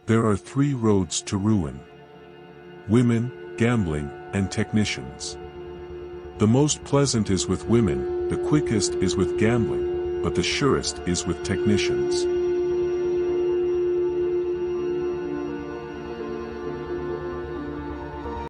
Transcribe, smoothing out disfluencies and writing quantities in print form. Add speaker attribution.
Speaker 1: There are three roads to ruin: women, gambling, and technicians. The most pleasant is with women, the quickest is with gambling, but the surest is with technicians.